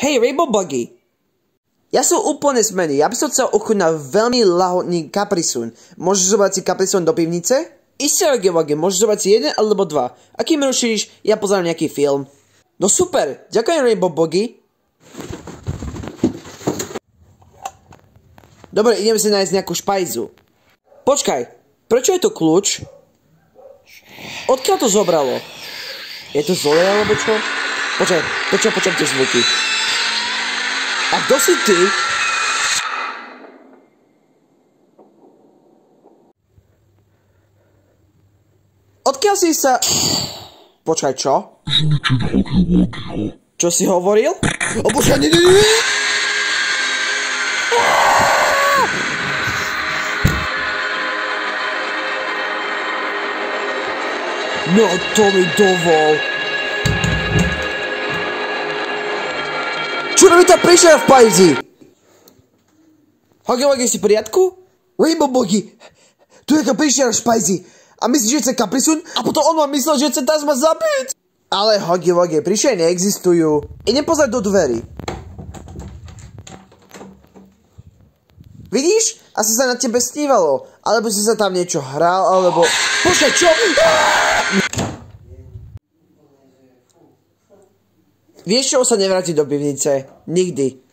Hej, Rainbow Buggy. Ja som úplne smený. Ja by som chcel ochutnať veľmi lahodný Capri-Sun. Môžeš zobrať si Capri-Sun do pivnice? Isté, Wuggy, môžeš zobrať si jeden alebo dva. A kým rušíš, ja pozerám nejaký film. No super, ďakujem Rainbow Buggy. Dobre, ideme si nájsť nejakú špajzu. Počkaj, prečo je to kľúč? Odkiaľ to zobralo? Je to zlé alebo čo? Počkaj tie zvuky. A kto si ty? Odkiaľ si sa... Počkaj, čo? Čo si hovoril? O počkaj, nie. No to mi dovol. Čo robí tá príšera v pajzi? Huggy, si v poriadku? Rainbow Buggy, tu je tá príšera v pajzi. A myslíš, že chce Capri-Sun? A potom on ma myslel, že chce ma zabiť. Ale Huggy, príšery neexistujú. Idem pozrieť do dverí. Vidíš? Asi sa na tebe snívalo. Alebo si sa tam niečo hral, alebo... Počkaj, čo? Vieš čo, sa nevráti do pivnice? Nikdy.